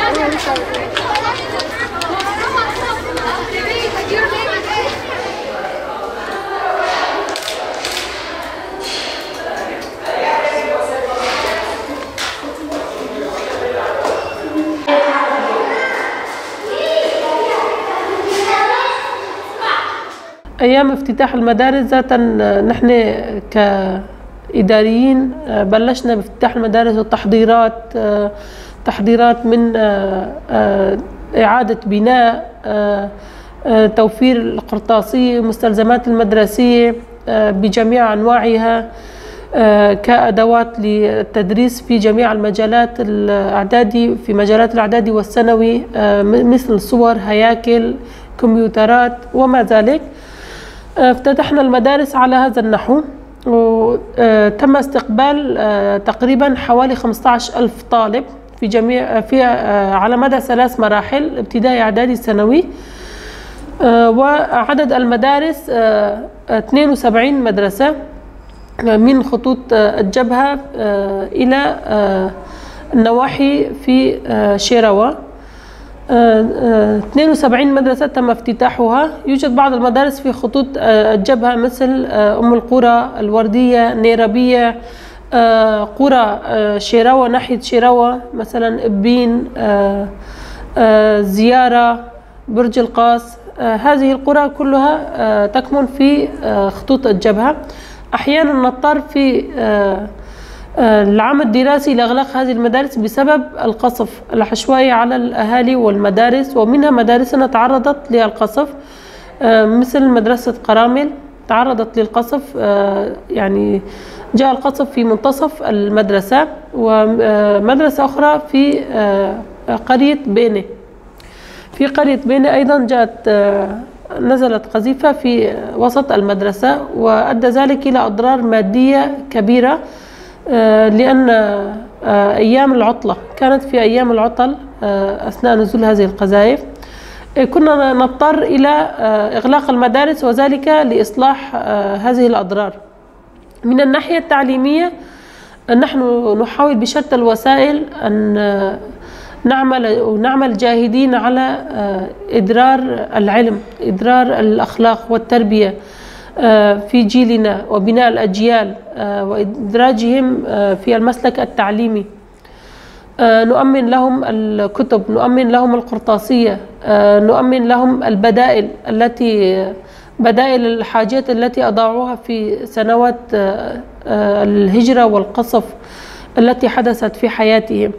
أيام افتتاح المدارس ذاتا نحن كإداريين بلشنا بافتتاح المدارس والتحضيرات، تحضيرات من إعادة بناء، توفير القرطاسية، مستلزمات المدرسية بجميع أنواعها كأدوات للتدريس في جميع المجالات الإعدادي، في مجالات الإعدادي والثانوي، مثل صور، هياكل، كمبيوترات وما ذلك. افتتحنا المدارس على هذا النحو، وتم استقبال تقريبا حوالي 15,000 طالب في جميع على مدى 3 مراحل، ابتدائي، اعدادي، ثانوي. وعدد المدارس 72 مدرسة من خطوط الجبهة إلى النواحي في شيراوة. 72 مدرسة تم افتتاحها. يوجد بعض المدارس في خطوط الجبهة مثل أم القرى، الوردية، نيربية، قرى شيراوة، ناحية شيراوة مثلا إبين، زيارة، برج القاص. هذه القرى كلها تكمن في خطوط الجبهة. أحيانا نضطر في العام الدراسي لإغلاق هذه المدارس بسبب القصف العشوائي على الأهالي والمدارس، ومنها مدارسنا تعرضت للقصف مثل مدرسة قرامل تعرضت للقصف، يعني جاء القصف في منتصف المدرسة. ومدرسة أخرى في قرية بينة، في قرية بينة أيضا جاءت نزلت قذيفة في وسط المدرسة، وأدى ذلك إلى أضرار مادية كبيرة، لأن أيام العطلة كانت في أيام العطل أثناء نزول هذه القذائف، كنا نضطر إلى إغلاق المدارس، وذلك لإصلاح هذه الأضرار. من الناحية التعليمية نحن نحاول بشتى الوسائل أن نعمل جاهدين على إدرار العلم، إدرار الأخلاق والتربية في جيلنا، وبناء الأجيال وإدراجهم في المسلك التعليمي. نؤمن لهم الكتب، نؤمن لهم القرطاسية، نؤمن لهم بدائل الحاجات التي أضاعوها في سنوات الهجرة والقصف التي حدثت في حياتهم.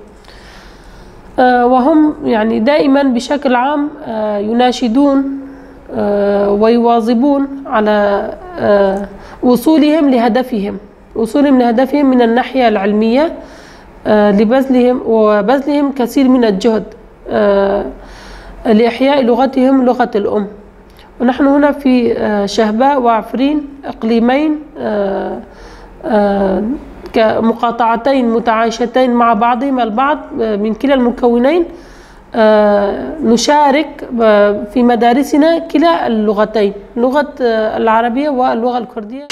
وهم يعني دائما بشكل عام يناشدون ويواظبون على وصولهم لهدفهم من الناحية العلمية، وبذلهم كثير من الجهد لإحياء لغتهم، لغة الأم. ونحن هنا في شهباء وعفرين، إقليمين كمقاطعتين متعايشتين مع بعضهما البعض من كلا المكونين، نشارك في مدارسنا كلا اللغتين، اللغة العربية واللغة الكردية.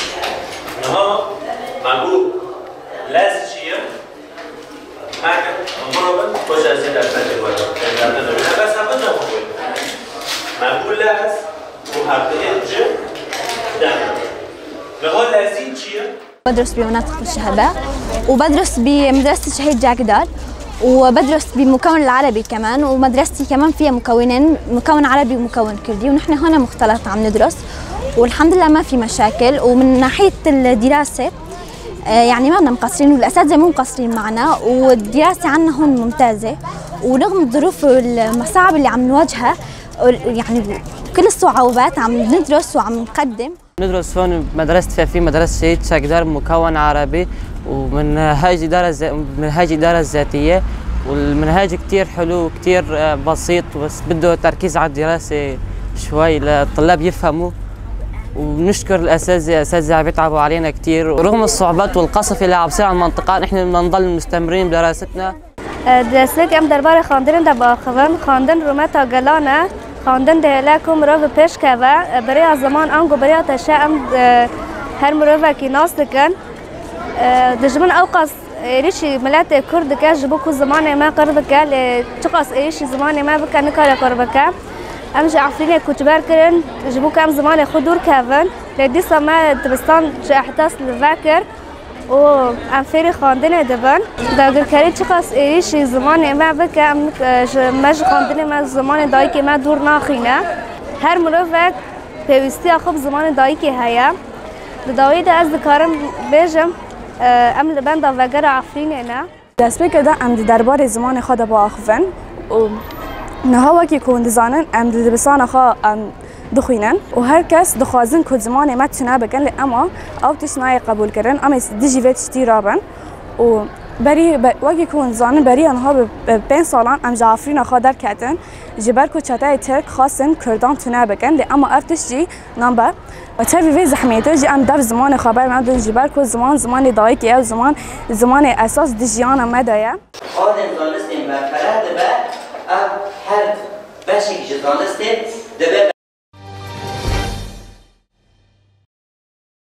بدرس بمناطق الشهباء، وبدرس بمدرسة الشهيد جاكدار، وبدرس بمكون العربي كمان، ومدرستي كمان فيها مكونين، مكون عربي ومكون كردي، ونحن هنا مختلط عم ندرس والحمد لله ما في مشاكل. ومن ناحية الدراسة يعني ما بدنا مقصرين، والأساتذة مو مقصرين معنا، والدراسة عنا هون ممتازة، ورغم الظروف والمصاعب اللي عم نواجهها يعني كل الصعوبات عم ندرس وعم نقدم. ندرس هون بمدرسة في مدرسة شهيد جاكدار مكون عربي، ومنهاج إدارة الذاتية، والمنهاج كتير حلو وكتير بسيط، بس بده تركيز على الدراسة شوي للطلاب يفهموا. ونشكر الأساتذة عم يتعبوا علينا كتير، ورغم الصعوبات والقصف اللي عم بصير على المنطقة نحن بدنا نضل مستمرين بدراستنا. درسلك ام دربار خواندن دبا خواندن رومتا گلانه خواندن دهلاکم رو پیش که برای زمان آنگو برای تشام هر مروه کی ناس دکن دجمن اوقات إيريشي ملات كرد كا جبوكو زمان ما قرب كا تقص إيريشي زمان ما بكا نكارا قرب كا أمشي عفرين كتبار كرن جبوكا أم زمان خدور كافن لدي سما تبستان احتاس الفاكر و أم فيري خاندنة دبن داغر كاري تقص إيريشي زمان ما بكا مج خاندنة ما زمان دايكي ما دور ناخينا هر مروفك بيوستي أخب زمان دايكي هيا لداوی ده از کارم بیشم ام لبند آوگر عفرینه دست بکرده ام درباره زمان خود با آخوان و نه وقتی کون دزانن ام دبستان خا ام دخوینن و هر کس دخوازن که زمان ما تنها بکن لی اما او تشنای قبول کردن اما دیجیویت شتی رابن و بری وقتی کون زانن بری آنها به 5 سالان ام جعفرین خا در کردن جبر کو چتای ترک خاصن کردان تنها بکن لی اما ارتش جی نامبر و تربی وی زحمیته جی ام در زمان خبر من دون جبر کو زمان دایکی او زمان اساس دیجیان مدایا آدم دانستیم و فرد به هر بشی که دانستیم